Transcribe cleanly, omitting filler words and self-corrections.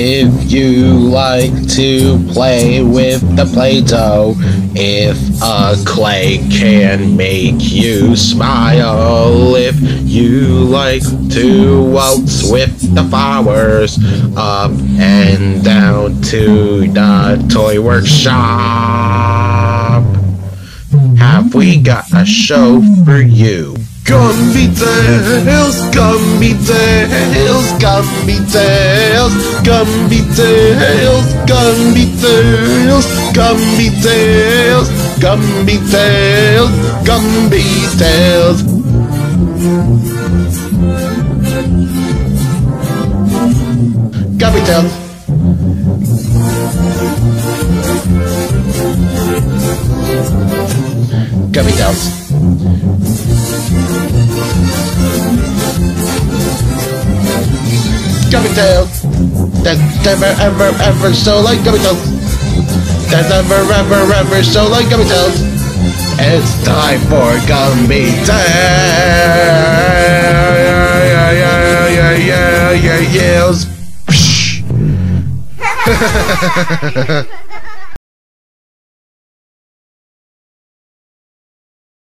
If you like to play with the Play-Doh, if a clay can make you smile, if you like to waltz with the flowers up and down to the toy workshop, have we got a show for you? GumbyTales, GumbyTales, GumbyTales, GumbyTales, GumbyTales, GumbyTales, GumbyTales, GumbyTales. GumbyTales. GumbyTales. GumbyTales. That's never ever so like GumbyTales. That's never ever so like GumbyTales. It's time for GumbyTales.